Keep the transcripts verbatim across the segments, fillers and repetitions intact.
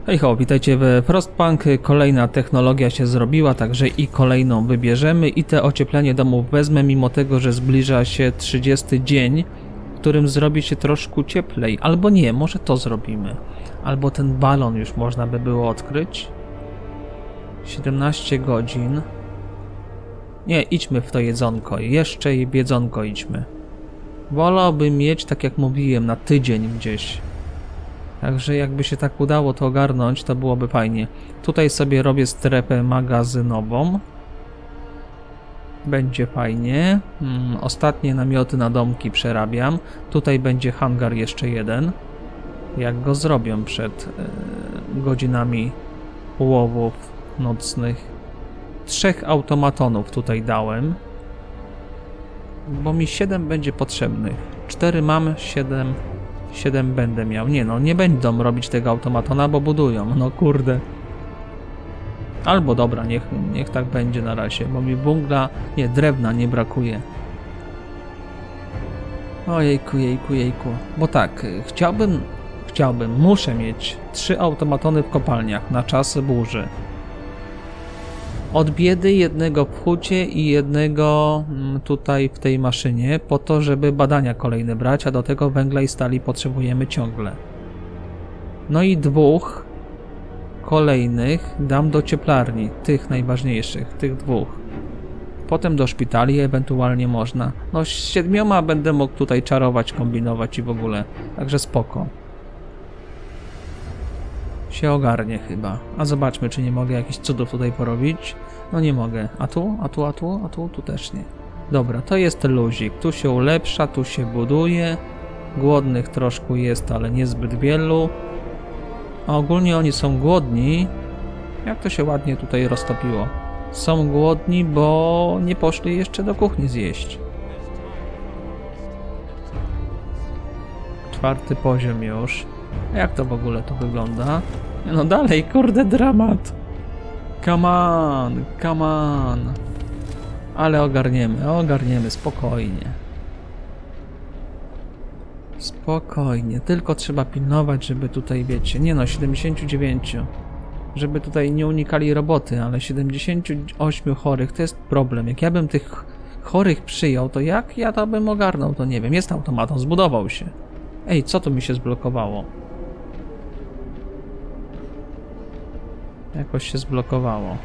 Hej ho, witajcie w Frostpunk. Kolejna technologia się zrobiła, także i kolejną wybierzemy i te ocieplenie domów wezmę, mimo tego, że zbliża się trzydziesty dzień, w którym zrobi się troszkę cieplej. Albo nie, może to zrobimy. Albo ten balon już można by było odkryć. siedemnaście godzin. Nie, idźmy w to jedzonko. Jeszcze i w jedzonko idźmy. Wolałbym mieć, tak jak mówiłem, na tydzień gdzieś. Także jakby się tak udało to ogarnąć, to byłoby fajnie. Tutaj sobie robię strefę magazynową. Będzie fajnie. Hmm, ostatnie namioty na domki przerabiam. Tutaj będzie hangar jeszcze jeden. Jak go zrobią przed yy, godzinami łowów nocnych. Trzech automatonów tutaj dałem. Bo mi siedem będzie potrzebnych. cztery mam, siedem... siedem będę miał. Nie no, nie będą robić tego automatona, bo budują. No kurde. Albo dobra, niech, niech tak będzie na razie, bo mi węgla, nie, drewna nie brakuje. Ojejku, jejku, jejku. Bo tak, chciałbym, chciałbym, muszę mieć trzy automatony w kopalniach na czas burzy. Od biedy jednego w hucie i jednego tutaj w tej maszynie, po to, żeby badania kolejne brać, a do tego węgla i stali potrzebujemy ciągle. No i dwóch kolejnych dam do cieplarni, tych najważniejszych, tych dwóch. Potem do szpitali ewentualnie można. No z siedmioma będę mógł tutaj czarować, kombinować i w ogóle, także spoko. Się ogarnie chyba. A zobaczmy, czy nie mogę jakichś cudów tutaj porobić. No nie mogę. A tu? A tu? A tu? A tu? Tu też nie. Dobra, to jest luzik. Tu się ulepsza, tu się buduje. Głodnych troszkę jest, ale niezbyt wielu. A ogólnie oni są głodni. Jak to się ładnie tutaj roztopiło. Są głodni, bo nie poszli jeszcze do kuchni zjeść. Czwarty poziom już. Jak to w ogóle to wygląda? No dalej, kurde, dramat. Come on, come on. Ale ogarniemy, ogarniemy, spokojnie. Spokojnie, tylko trzeba pilnować, żeby tutaj, wiecie, nie no, siedemdziesiąt dziewięć. Żeby tutaj nie unikali roboty, ale siedemdziesiąt osiem chorych to jest problem. Jak ja bym tych chorych przyjął, to jak ja to bym ogarnął, to nie wiem. Jest automaton, zbudował się. Ej, co to mi się zblokowało? Jakoś się zblokowało.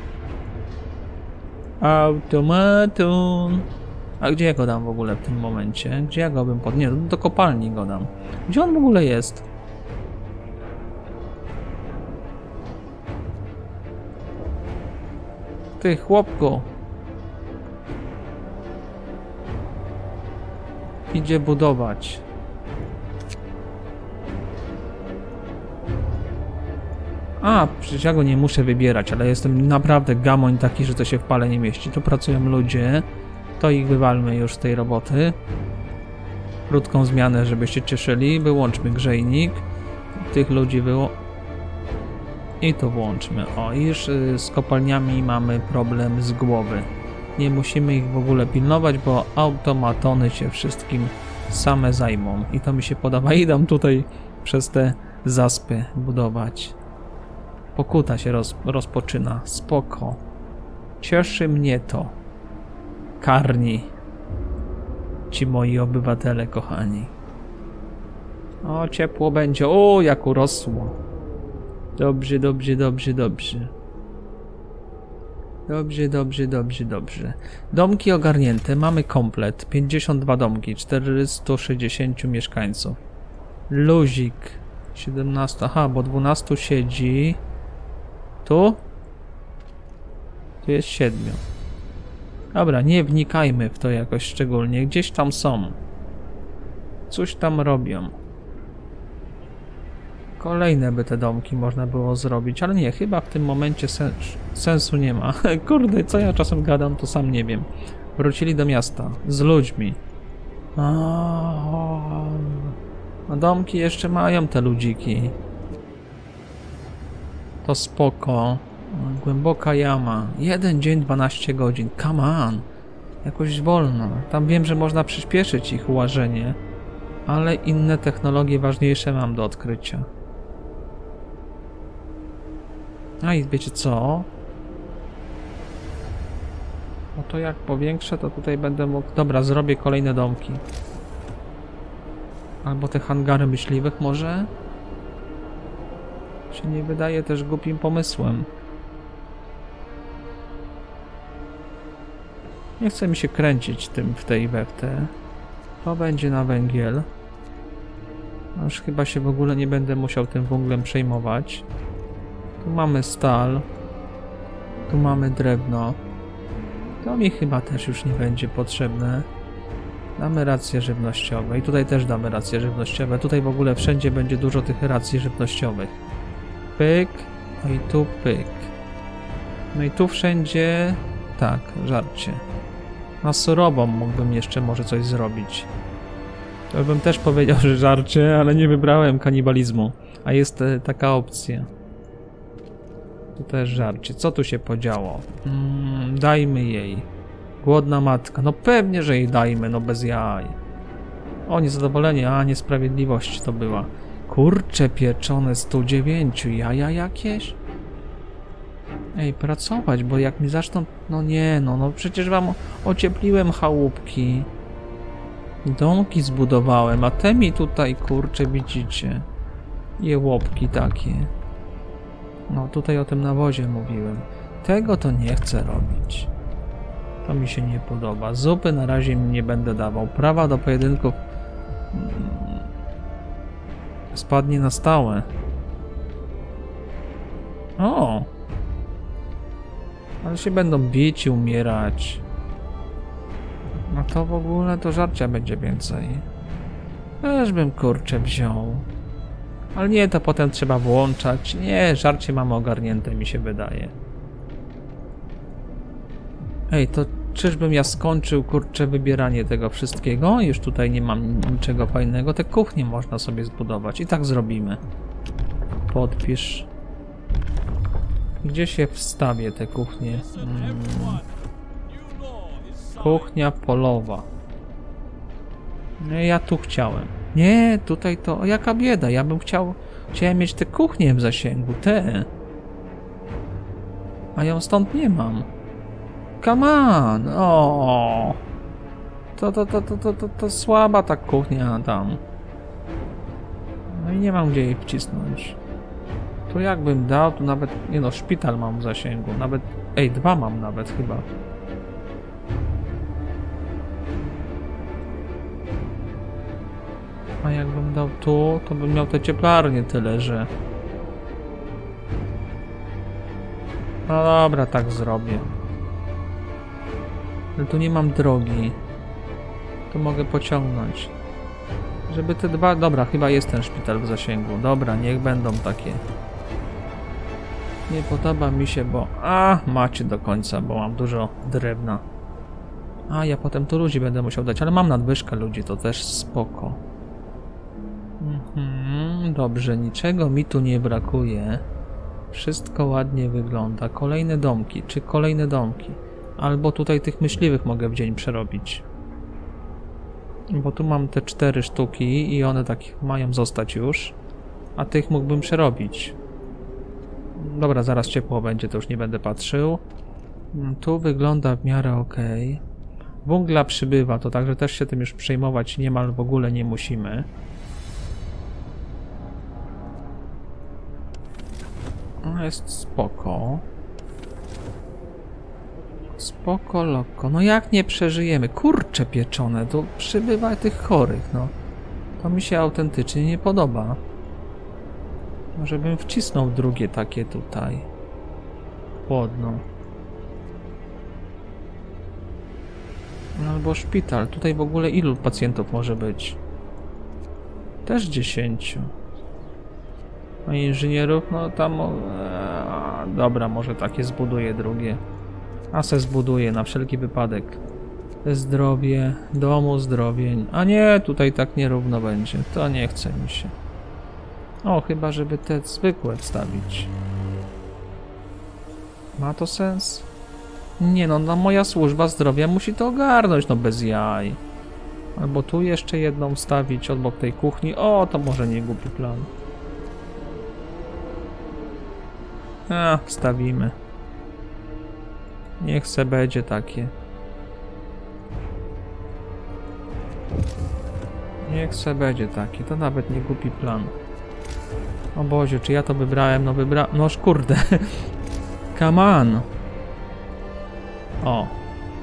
Automaton. A gdzie ja go dam w ogóle w tym momencie? Gdzie ja go bym pod... Nie, do kopalni go dam. Gdzie on w ogóle jest? Ty, chłopku. Idzie budować. A, przecież ja go nie muszę wybierać, ale jestem naprawdę gamoń taki, że to się w pale nie mieści. Tu pracują ludzie, to ich wywalmy już z tej roboty. Krótką zmianę, żeby się cieszyli. Wyłączmy grzejnik. Tych ludzi wyło... I to włączmy. O, i już z kopalniami mamy problem z głowy. Nie musimy ich w ogóle pilnować, bo automatony się wszystkim same zajmą. I to mi się podoba. Idą tutaj przez te zaspy budować. Pokuta się roz, rozpoczyna. Spoko. Cieszy mnie to. Karni. Ci moi obywatele kochani. O, ciepło będzie. O, jak urosło. Dobrze, dobrze, dobrze, dobrze. Dobrze, dobrze, dobrze, dobrze. Domki ogarnięte. Mamy komplet. pięćdziesiąt dwa domki. czterysta sześćdziesiąt mieszkańców. Luzik. siedemnaście. Aha, bo dwunastu siedzi. Tu? Tu jest siedmiu. Dobra, nie wnikajmy w to jakoś szczególnie. Gdzieś tam są. Coś tam robią. Kolejne by te domki można było zrobić, ale nie, chyba w tym momencie sens sensu nie ma. Kurde, co ja czasem gadam, to sam nie wiem. Wrócili do miasta. Z ludźmi. A domki jeszcze mają te ludziki. To spoko. Głęboka jama. Jeden dzień, dwanaście godzin. Come on. Jakoś wolno. Tam wiem, że można przyspieszyć ich łażenie. Ale inne technologie ważniejsze mam do odkrycia. A i wiecie co? No to jak powiększę, to tutaj będę mógł... Dobra, zrobię kolejne domki. Albo te hangary myśliwych może? Się nie wydaje też głupim pomysłem. Nie chce mi się kręcić tym w tej we w te. To będzie na węgiel. No już chyba się w ogóle nie będę musiał tym węglem przejmować. Tu mamy stal. Tu mamy drewno. To mi chyba też już nie będzie potrzebne. Damy racje żywnościowe. I tutaj też damy racje żywnościowe. Tutaj w ogóle wszędzie będzie dużo tych racji żywnościowych. Pyk. No i tu pyk. No i tu wszędzie... Tak, żarcie. Na surową mógłbym jeszcze może coś zrobić. To bym też powiedział, że żarcie, ale nie wybrałem kanibalizmu. A jest e, taka opcja. To też żarcie. Co tu się podziało? Mm, dajmy jej. Głodna matka. No pewnie, że jej dajmy, no bez jaj. O, niezadowolenie. A, niesprawiedliwość to była. Kurcze pieczone sto dziewięć. Jaja jakieś? Ej, pracować, bo jak mi zaczną... No nie, no, no przecież wam ociepliłem chałupki. Domki zbudowałem, a te mi tutaj, kurcze, widzicie. Jełopki takie. No, tutaj o tym nawozie mówiłem. Tego to nie chcę robić. To mi się nie podoba. Zupy na razie mi nie będę dawał. Prawa do pojedynków spadnie na stałe. O! Ale się będą bić i umierać. No to w ogóle to żarcia będzie więcej. Też bym kurczę wziął. Ale nie, to potem trzeba włączać. Nie, żarcie mamy ogarnięte, mi się wydaje. Ej, to czyżbym ja skończył, kurczę, wybieranie tego wszystkiego? Już tutaj nie mam niczego fajnego. Te kuchnie można sobie zbudować. I tak zrobimy. Podpisz. Gdzie się wstawię te kuchnie? Hmm. Kuchnia polowa. No ja tu chciałem. Nie, tutaj to... O, jaka bieda. Ja bym chciał... Chciałem mieć te kuchnie w zasięgu. Te. A ją stąd nie mam. Come on. O. To, to, to, to, to, to, to słaba ta kuchnia tam. No i nie mam gdzie jej wcisnąć. Tu jakbym dał, tu nawet... Nie no, szpital mam w zasięgu. Nawet... Ej, dwa mam nawet chyba. A jakbym dał tu, to bym miał te cieplarnie tyle, że... No dobra, tak zrobię. Ale tu nie mam drogi. Tu mogę pociągnąć. Żeby te dwa... Dobra, chyba jest ten szpital w zasięgu. Dobra, niech będą takie. Nie podoba mi się, bo... A, macie do końca, bo mam dużo drewna. A, ja potem tu ludzi będę musiał dać, ale mam nadwyżkę ludzi, to też spoko. Mhm, dobrze, niczego mi tu nie brakuje. Wszystko ładnie wygląda. Kolejne domki, czy kolejne domki? Albo tutaj tych myśliwych mogę w dzień przerobić. Bo tu mam te cztery sztuki i one tak mają zostać już. A tych mógłbym przerobić. Dobra, zaraz ciepło będzie, to już nie będę patrzył. Tu wygląda w miarę ok. Węgla przybywa, to także też się tym już przejmować niemal w ogóle nie musimy. No jest spoko. Spoko, loko. No jak nie przeżyjemy? Kurcze pieczone, to przybywa tych chorych, no. To mi się autentycznie nie podoba. Może bym wcisnął drugie takie tutaj. Chłodno. Albo szpital. Tutaj w ogóle ilu pacjentów może być? Też dziesięciu. A inżynierów? No tam... Eee, dobra, może takie zbuduję drugie. A se zbuduję na wszelki wypadek. Zdrowie, domu zdrowień. A nie, tutaj tak nierówno będzie. To nie chce mi się. O, chyba żeby te zwykłe wstawić. Ma to sens? Nie no, no moja służba zdrowia musi to ogarnąć, no bez jaj. Albo tu jeszcze jedną wstawić obok tej kuchni. O, to może nie głupi plan. A, wstawimy. Niech se będzie takie. Niech se będzie taki. To nawet nie głupi plan. O Boże, czy ja to wybrałem? No wybra... No kurde. Come on. O.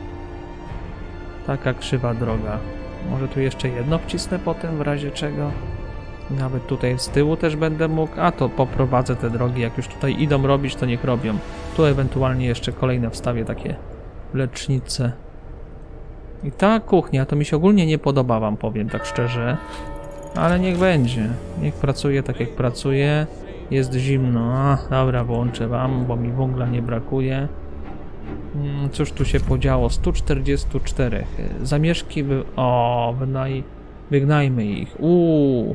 Taka krzywa droga. Może tu jeszcze jedno wcisnę potem, w razie czego. Nawet tutaj z tyłu też będę mógł. A to poprowadzę te drogi. Jak już tutaj idą robić, to niech robią. Tu ewentualnie jeszcze kolejne wstawię takie lecznice. I ta kuchnia to mi się ogólnie nie podoba, wam powiem tak szczerze. Ale niech będzie. Niech pracuje tak jak pracuje. Jest zimno. A, dobra, włączę wam, bo mi węgla nie brakuje. Hmm, cóż tu się podziało? sto czterdzieści cztery. Zamieszki by... O, wynaj... wygnajmy ich. Uuu.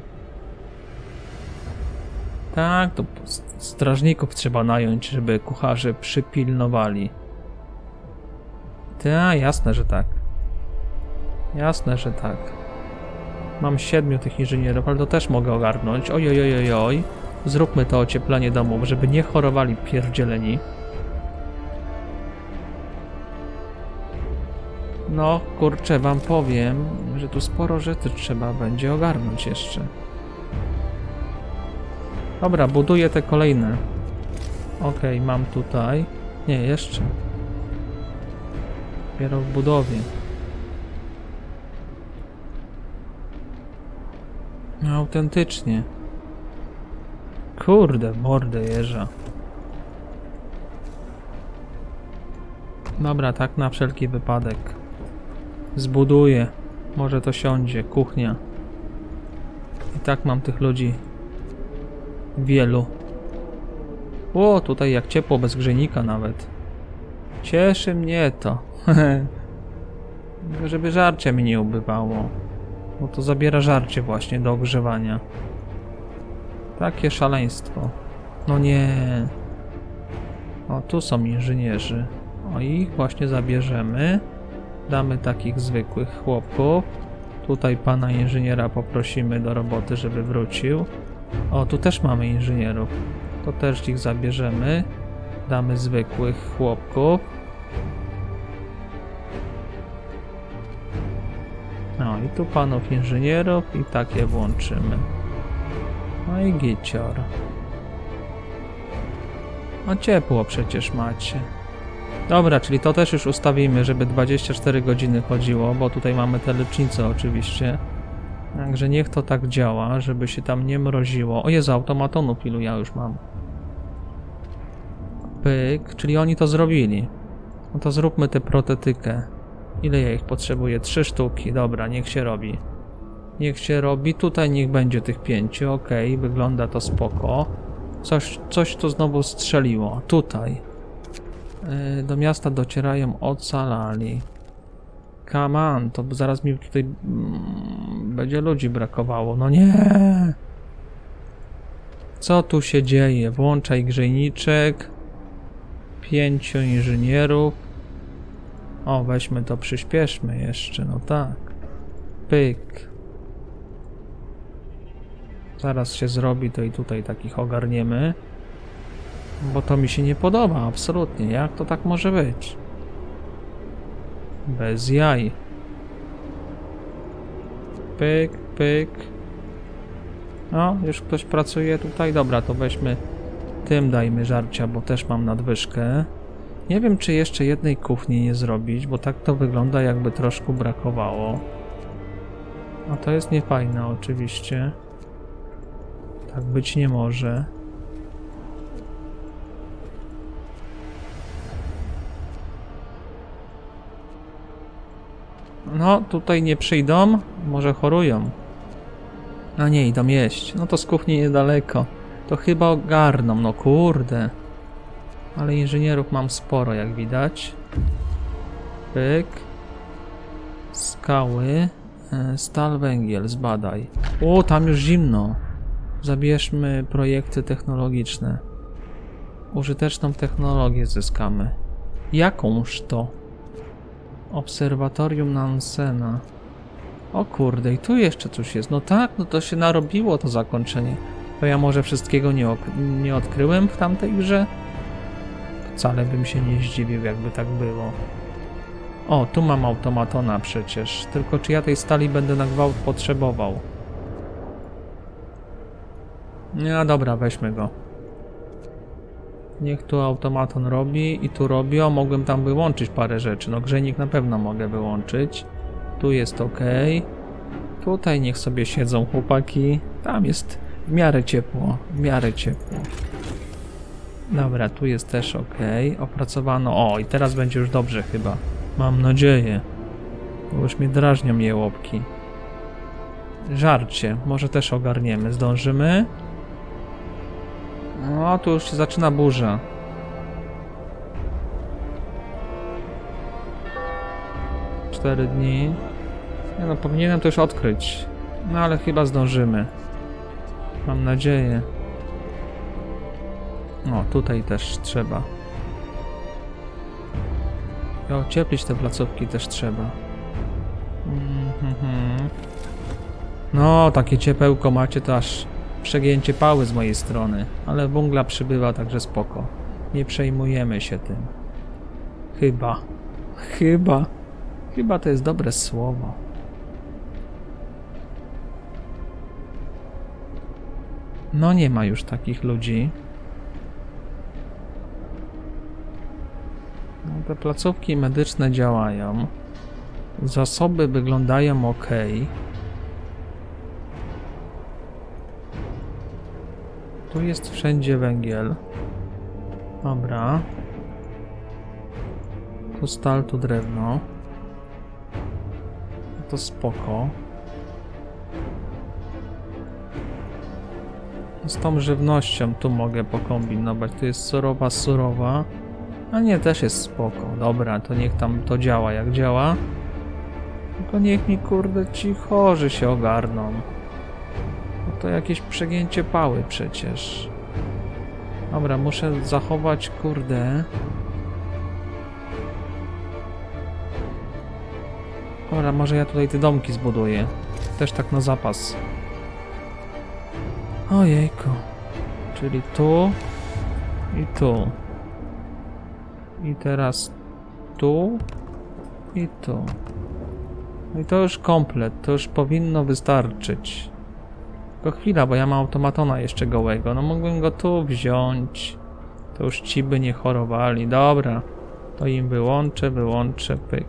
Tak, to strażników trzeba nająć, żeby kucharze przypilnowali. Tak, jasne, że tak. Jasne, że tak. Mam siedmiu tych inżynierów, ale to też mogę ogarnąć. Oj, oj, oj, oj, oj. Zróbmy to ocieplanie domów, żeby nie chorowali pierdzieleni. No, kurczę, wam powiem, że tu sporo rzeczy trzeba będzie ogarnąć jeszcze. Dobra, buduję te kolejne. Okej, okay, mam tutaj. Nie, jeszcze. Dopiero w budowie. No, autentycznie. Kurde, mordę jeża. Dobra, tak na wszelki wypadek. Zbuduję. Może to siądzie. Kuchnia. I tak mam tych ludzi wielu. O, tutaj jak ciepło, bez grzejnika nawet. Cieszy mnie to. Żeby żarcia mi nie ubywało. Bo to zabiera żarcie właśnie do ogrzewania. Takie szaleństwo. No nie. O, tu są inżynierzy. O, ich właśnie zabierzemy. Damy takich zwykłych chłopków. Tutaj pana inżyniera poprosimy do roboty, żeby wrócił. O, tu też mamy inżynierów. To też ich zabierzemy. Damy zwykłych chłopków. No i tu panów inżynierów i takie włączymy. No i gicior. No ciepło przecież macie. Dobra, czyli to też już ustawimy, żeby dwadzieścia cztery godziny chodziło, bo tutaj mamy te lecznice oczywiście. Także niech to tak działa, żeby się tam nie mroziło. O Jezu, automatonów ilu ja już mam. Pyk, czyli oni to zrobili. No to zróbmy tę protetykę. Ile ja ich potrzebuję? Trzy sztuki. Dobra, niech się robi. Niech się robi. Tutaj niech będzie tych pięciu. Okej, okay, wygląda to spoko. Coś, coś tu znowu strzeliło. Tutaj. Yy, do miasta docierają, ocalali. Come on, to zaraz mi tutaj mm, będzie ludzi brakowało. No nie! Co tu się dzieje? Włączaj grzejniczek. Pięciu inżynierów. O, weźmy to, przyspieszmy jeszcze, no tak. Pyk. Zaraz się zrobi, to i tutaj takich ogarniemy. Bo to mi się nie podoba, absolutnie. Jak to tak może być? Bez jaj. Pyk, pyk. No, już ktoś pracuje tutaj. Dobra, to weźmy tym, dajmy żarcia, bo też mam nadwyżkę. Nie wiem, czy jeszcze jednej kuchni nie zrobić, bo tak to wygląda, jakby troszkę brakowało. A to jest niefajne oczywiście. Tak być nie może. No, tutaj nie przyjdą, może chorują. A nie, idą jeść. No to z kuchni niedaleko. To chyba ogarną, no kurde. Ale inżynierów mam sporo, jak widać. Pyk. Skały. Stal, węgiel, zbadaj. O, tam już zimno. Zabierzmy projekty technologiczne. Użyteczną technologię zyskamy. Jakąż to? Obserwatorium Nansena. O kurde, i tu jeszcze coś jest. No tak, no to się narobiło to zakończenie. To ja może wszystkiego nie, nie odkryłem w tamtej grze? Wcale bym się nie zdziwił, jakby tak było. O, tu mam automatona przecież. Tylko czy ja tej stali będę na gwałt potrzebował? No dobra, weźmy go. Niech tu automaton robi i tu robi. O, mogłem tam wyłączyć parę rzeczy. No grzejnik na pewno mogę wyłączyć. Tu jest ok. Tutaj niech sobie siedzą chłopaki. Tam jest w miarę ciepło. W miarę ciepło. Dobra, tu jest też ok. Opracowano. O, i teraz będzie już dobrze chyba. Mam nadzieję. Bo już mnie drażnią jełopki. Żarcie. Może też ogarniemy. Zdążymy? No, tu już się zaczyna burza. Cztery dni. Nie no, powinienem to już odkryć. No ale chyba zdążymy. Mam nadzieję. O, tutaj też trzeba. I ocieplić te placówki też trzeba. Mm-hmm. No, takie ciepełko macie, to aż przegięcie pały z mojej strony. Ale węgla przybywa, także spoko. Nie przejmujemy się tym. Chyba. Chyba. Chyba to jest dobre słowo. No nie ma już takich ludzi. No, te placówki medyczne działają. Zasoby wyglądają ok. Tu jest wszędzie węgiel. Dobra. Tu stal, tu drewno. To spoko. Z tą żywnością tu mogę pokombinować. Tu jest surowa, surowa. A nie, też jest spoko. Dobra, to niech tam to działa jak działa. Tylko niech mi kurde ci chorzy się ogarną. No to jakieś przegięcie pały przecież. Dobra, muszę zachować kurde. Dobra, może ja tutaj te domki zbuduję. Też tak na zapas. Ojejku. Czyli tu i tu. I teraz tu i tu. No i to już komplet, to już powinno wystarczyć. Tylko chwila, bo ja mam automatona jeszcze gołego. No mógłbym go tu wziąć. To już ci by nie chorowali. Dobra, to im wyłączę, wyłączę, pyk.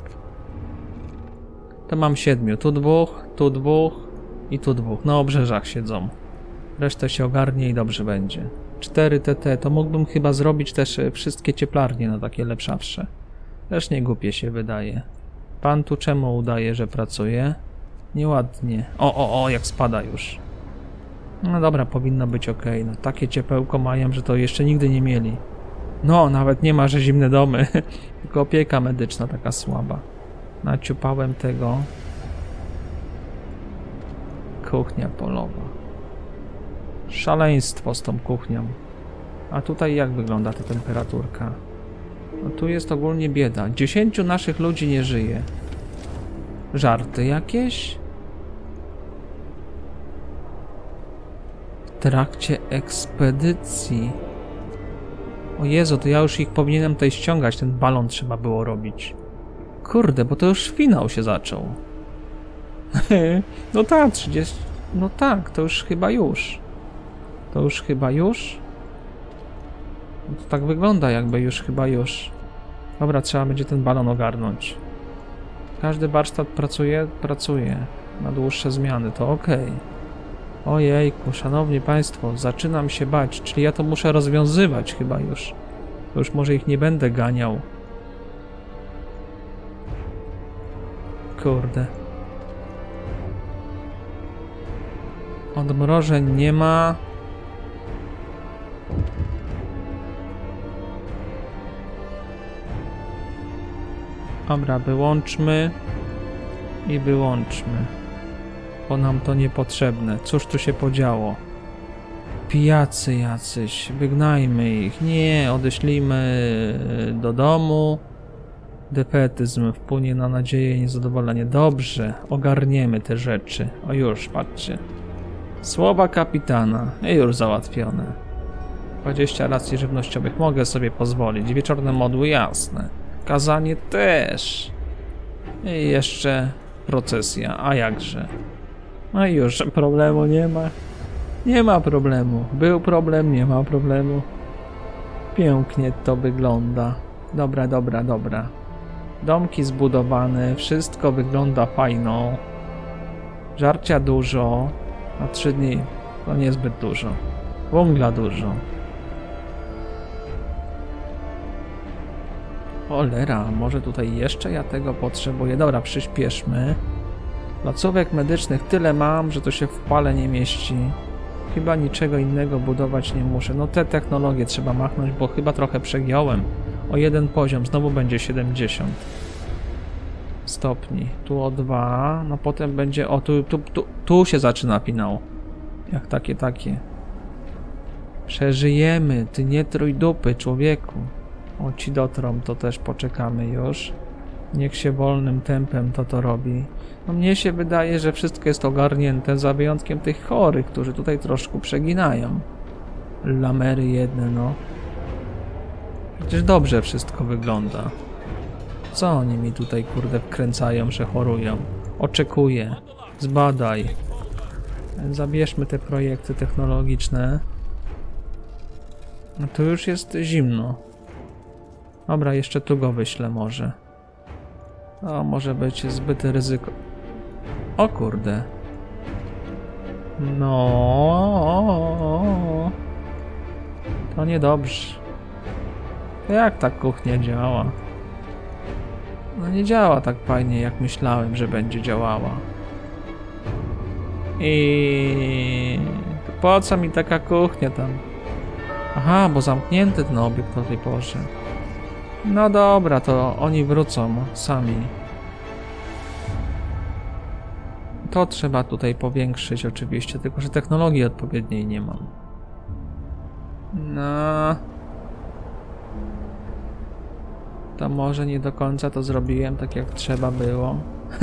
To mam siedmiu. Tu dwóch, tu dwóch i tu dwóch. Na obrzeżach siedzą. Resztę się ogarnie i dobrze będzie. cztery T T, to mógłbym chyba zrobić też wszystkie cieplarnie na takie lepszawsze. Też nie głupie się wydaje. Pan tu czemu udaje, że pracuje? Nieładnie. O, o, o, jak spada już. No dobra, powinno być ok. No, takie ciepełko mają, że to jeszcze nigdy nie mieli. No, nawet nie ma, że zimne domy. Tylko opieka medyczna taka słaba. Naciupałem tego. Kuchnia polowa. Szaleństwo z tą kuchnią. A tutaj jak wygląda ta temperaturka? No tu jest ogólnie bieda. Dziesięciu naszych ludzi nie żyje. Żarty jakieś? W trakcie ekspedycji. O Jezu, to ja już ich powinienem tutaj ściągać. Ten balon trzeba było robić. Kurde, bo to już finał się zaczął. No tak, trzydzieści... No tak, to już chyba już. To już chyba już? No to tak wygląda, jakby już chyba już. Dobra, trzeba będzie ten balon ogarnąć. Każdy warsztat pracuje, pracuje. Na dłuższe zmiany, to ok. Ojejku, szanowni państwo, zaczynam się bać. Czyli ja to muszę rozwiązywać chyba już. To już może ich nie będę ganiał. Kurde. Odmrożeń nie ma. Dobra, wyłączmy i wyłączmy, bo nam to niepotrzebne. Cóż tu się podziało? Pijacy jacyś, wygnajmy ich. Nie, odeślijmy do domu. Defetyzm wpłynie na nadzieję i niezadowolenie. Dobrze, ogarniemy te rzeczy. O już, patrzcie. Słowa kapitana i już załatwione. dwadzieścia racji żywnościowych mogę sobie pozwolić. Wieczorne modły jasne. Kazanie też. I jeszcze procesja, a jakże. No i już problemu nie ma. Nie ma problemu. Był problem, nie ma problemu. Pięknie to wygląda. Dobra, dobra, dobra. Domki zbudowane, wszystko wygląda fajno. Żarcia dużo. Na trzy dni to niezbyt dużo. Węgla dużo. Cholera, może tutaj jeszcze ja tego potrzebuję. Dobra, przyspieszmy. Placówek medycznych tyle mam, że to się w pale nie mieści. Chyba niczego innego budować nie muszę. No te technologie trzeba machnąć, bo chyba trochę przegiąłem. O jeden poziom, znowu będzie siedemdziesiąt stopni. Tu o dwa, no potem będzie... O, tu, tu, tu, tu się zaczyna finał. Jak takie, takie. Przeżyjemy, ty nie trój dupy, człowieku. O, ci dotrą, to też poczekamy już. Niech się wolnym tempem to to robi. No mnie się wydaje, że wszystko jest ogarnięte, za wyjątkiem tych chorych, którzy tutaj troszkę przeginają. Lamery jedne, no. Przecież dobrze wszystko wygląda. Co oni mi tutaj, kurde, wkręcają, że chorują? Oczekuję. Zbadaj. Zabierzmy te projekty technologiczne. No tu już jest zimno. Dobra, jeszcze tu go wyślę może. O, może być zbyt ryzyko. O kurde. No. To niedobrze. Jak ta kuchnia działa? No nie działa tak fajnie, jak myślałem, że będzie działała. I po co mi taka kuchnia tam? Aha, bo zamknięty ten obiekt do tej porze. No dobra, to oni wrócą sami. To trzeba tutaj powiększyć oczywiście, tylko że technologii odpowiedniej nie mam. No. To może nie do końca to zrobiłem tak jak trzeba było.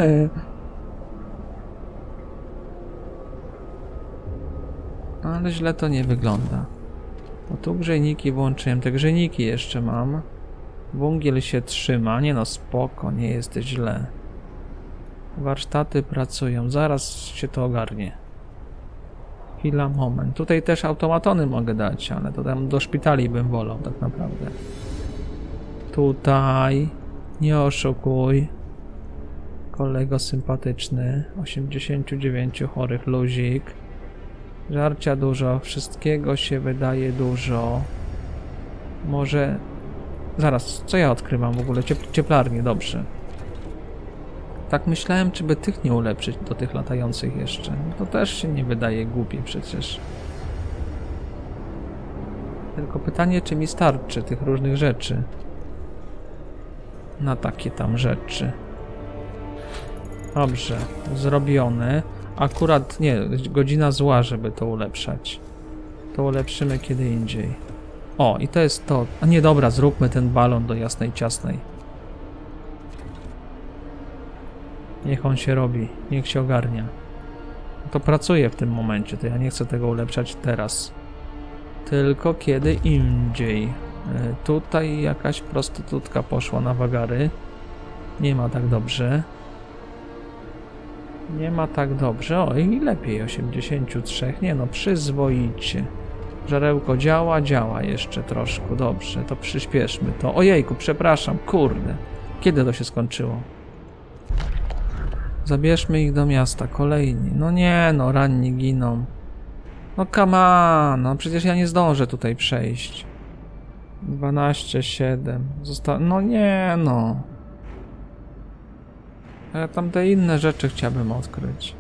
Ale źle to nie wygląda. Bo tu grzejniki włączyłem, te grzejniki jeszcze mam. Węgiel się trzyma, nie no spoko, nie jest źle. Warsztaty pracują, zaraz się to ogarnie. Chwila, moment. Tutaj też automatony mogę dać, ale to tam do szpitali bym wolał tak naprawdę. Tutaj, nie oszukuj. Kolego sympatyczny, osiemdziesiąt dziewięć chorych luzik. Żarcia dużo, wszystkiego się wydaje dużo. Może... Zaraz, co ja odkrywam w ogóle? Ciep cieplarnię, dobrze. Tak myślałem, czy by tych nie ulepszyć do tych latających jeszcze. To też się nie wydaje głupie przecież. Tylko pytanie, czy mi starczy tych różnych rzeczy. Na takie tam rzeczy. Dobrze, zrobione. Akurat, nie, godzina zła, żeby to ulepszać. To ulepszymy kiedy indziej. O, i to jest to. A nie, dobra, zróbmy ten balon do jasnej ciasnej. Niech on się robi, niech się ogarnia. To pracuje w tym momencie, to ja nie chcę tego ulepszać teraz. Tylko kiedy indziej. Yy, tutaj jakaś prostytutka poszła na wagary. Nie ma tak dobrze. Nie ma tak dobrze. O, i lepiej, osiemdziesiąt trzy. Nie no, przyzwoicie. Żarełko działa, działa jeszcze troszkę. Dobrze, to przyspieszmy to. Ojejku, przepraszam, kurde. Kiedy to się skończyło? Zabierzmy ich do miasta, kolejni. No nie, no, ranni giną. No come on, no przecież ja nie zdążę tutaj przejść. dwanaście, siedem. Zosta... No nie, no. Ja tam te inne rzeczy chciałbym odkryć.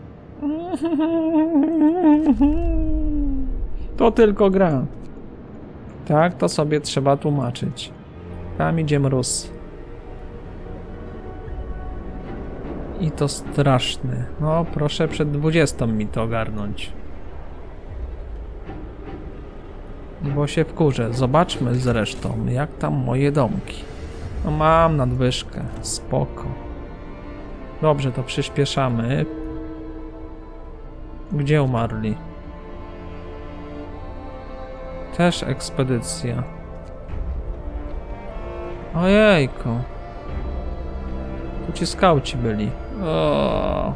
To tylko gra. Tak, to sobie trzeba tłumaczyć. Tam idzie mróz. I to straszny. No, proszę przed dwudziestą mi to ogarnąć. Bo się wkurzę. Zobaczmy zresztą, jak tam moje domki. No mam nadwyżkę. Spoko. Dobrze, to przyspieszamy. Gdzie umarli? Też ekspedycja. Ojejku. Tu ci skauci byli. O.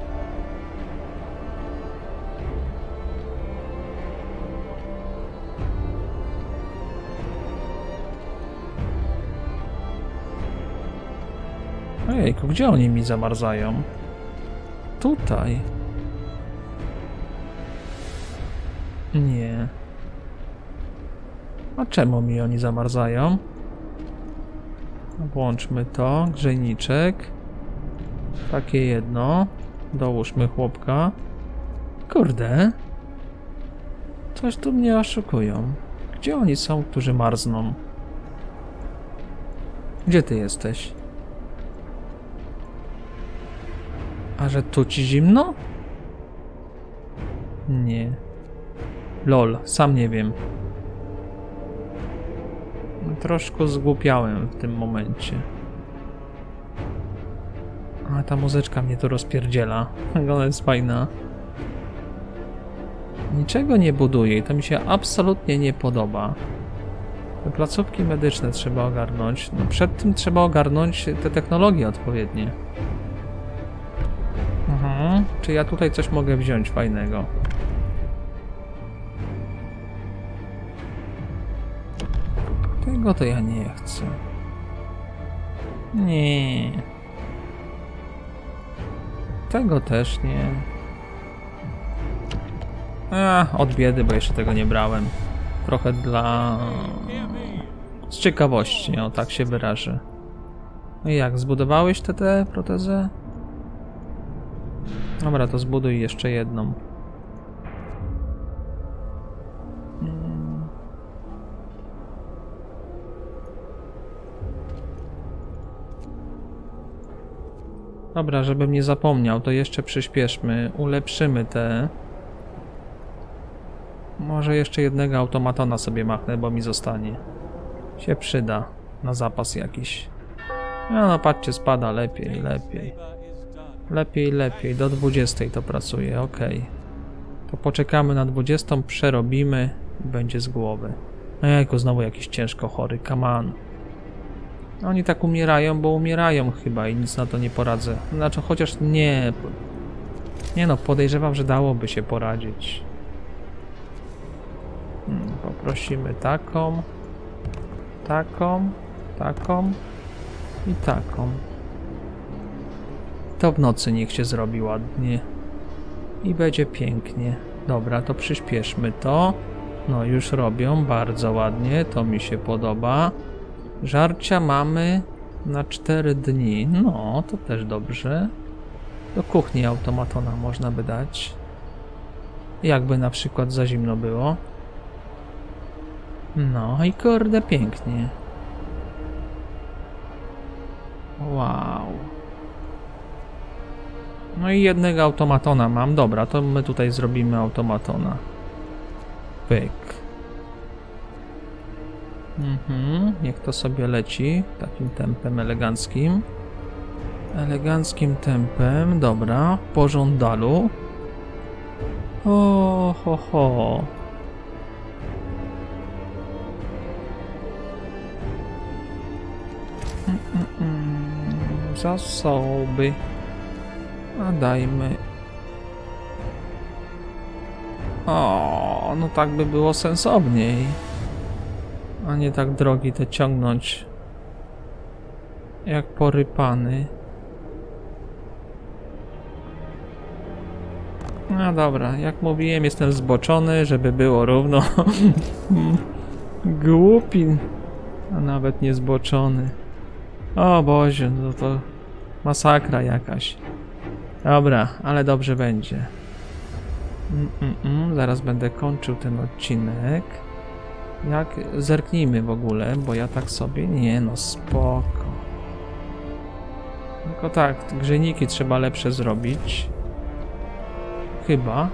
Ojejku, gdzie oni mi zamarzają? Tutaj. Nie. A czemu mi oni zamarzają? Włączmy to. Grzejniczek. Takie jedno. Dołóżmy chłopka. Kurde. Coś tu mnie oszukują. Gdzie oni są, którzy marzną? Gdzie ty jesteś? A że tu ci zimno? Nie. Lol, sam nie wiem. Troszkę zgłupiałem w tym momencie. A ta muzyczka mnie tu rozpierdziela. Ona jest fajna. Niczego nie buduje i to mi się absolutnie nie podoba. Te placówki medyczne trzeba ogarnąć. No przed tym trzeba ogarnąć te technologie odpowiednie. Mhm. Czy ja tutaj coś mogę wziąć fajnego? Tego to ja nie chcę. Nie. Tego też nie. A, od biedy, bo jeszcze tego nie brałem. Trochę dla... z ciekawości, o tak się wyrażę. No i jak, zbudowałeś tę te protezę? Dobra, to zbuduj jeszcze jedną. Dobra, żebym nie zapomniał, to jeszcze przyspieszmy, ulepszymy te. Może jeszcze jednego automatona sobie machnę, bo mi zostanie. Się przyda na zapas jakiś. No, no patrzcie, spada lepiej, lepiej. Lepiej, lepiej, do dwudziestej to pracuje, ok. To poczekamy na dwudziestą, przerobimy i będzie z głowy. No jajku, znowu jakiś ciężko chory, come on. Oni tak umierają, bo umierają chyba i nic na to nie poradzę. Znaczy, chociaż nie... Nie no, podejrzewam, że dałoby się poradzić. Hmm, poprosimy taką, taką, taką i taką. To w nocy niech się zrobi ładnie. I będzie pięknie. Dobra, to przyspieszmy to. No już robią, bardzo ładnie, to mi się podoba. Żarcia mamy na cztery dni. No, to też dobrze. Do kuchni automatona można by dać. Jakby na przykład za zimno było. No i kurde, pięknie. Wow. No i jednego automatona mam. Dobra, to my tutaj zrobimy automatona. Pyk. Mhm, niech to sobie leci takim tempem eleganckim. Eleganckim tempem, dobra, po żądalu. O, ho, ho. Mm, mm, mm. Zasoby. A dajmy. O, no tak by było sensowniej. A nie tak drogi te ciągnąć. Jak porypany. No dobra, jak mówiłem, jestem zboczony, żeby było równo. Głupi. A nawet nie zboczony. O Boże, no to masakra jakaś. Dobra, ale dobrze będzie. Mm, mm, mm, zaraz będę kończył ten odcinek. Jak zerknijmy w ogóle, bo ja tak sobie... Nie no, spoko. Tylko tak, grzejniki trzeba lepsze zrobić. Chyba.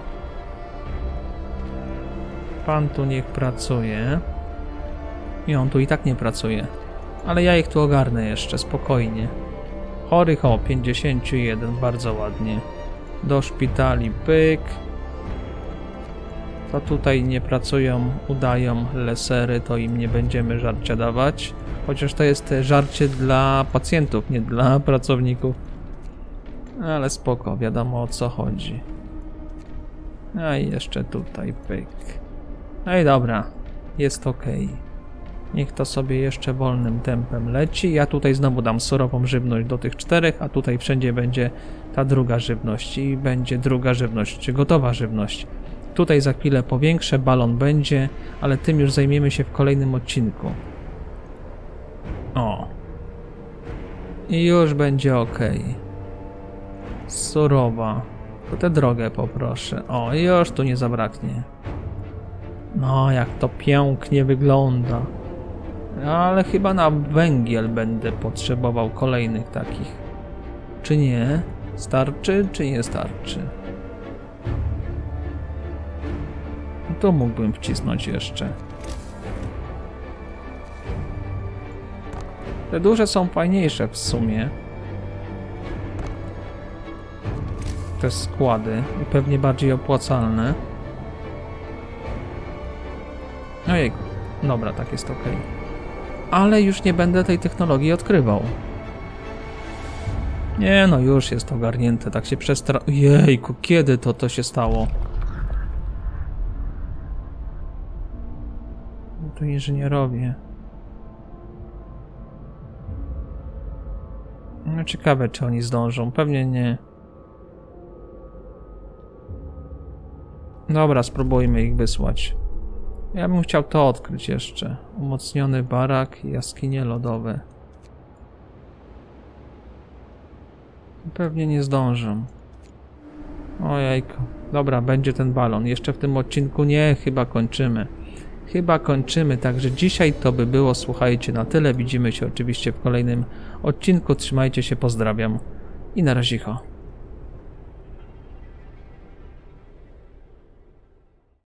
Pan tu niech pracuje. I on tu i tak nie pracuje. Ale ja ich tu ogarnę jeszcze, spokojnie. Chorych o, pięćdziesiąt jeden, bardzo ładnie. Do szpitali, pyk. To tutaj nie pracują, udają lesery, to im nie będziemy żarcia dawać. Chociaż to jest żarcie dla pacjentów, nie dla pracowników. Ale spoko, wiadomo o co chodzi. No i jeszcze tutaj pyk. No i dobra, jest ok. Niech to sobie jeszcze wolnym tempem leci. Ja tutaj znowu dam surową żywność do tych czterech, a tutaj wszędzie będzie ta druga żywność i będzie druga żywność, czy gotowa żywność. Tutaj za chwilę powiększę, balon będzie, ale tym już zajmiemy się w kolejnym odcinku. O. I już będzie ok. Surowa. To tę drogę poproszę. O, już tu nie zabraknie. No, jak to pięknie wygląda. Ale chyba na węgiel będę potrzebował kolejnych takich. Czy nie? Starczy, czy nie starczy? Tu mógłbym wcisnąć jeszcze. Te duże są fajniejsze w sumie. Te składy i pewnie bardziej opłacalne. Ojej, dobra, tak jest ok. Ale już nie będę tej technologii odkrywał. Nie no, już jest ogarnięte, tak się przestra... Jejku, kiedy to to się stało? To inżynierowie. No ciekawe, czy oni zdążą. Pewnie nie. Dobra, spróbujmy ich wysłać. Ja bym chciał to odkryć jeszcze. Umocniony barak i jaskinie lodowe. Pewnie nie zdążą. Ojejku. Dobra, będzie ten balon. Jeszcze w tym odcinku nie, chyba kończymy. Chyba kończymy, także dzisiaj to by było, słuchajcie, na tyle. Widzimy się oczywiście w kolejnym odcinku. Trzymajcie się, pozdrawiam i na razie.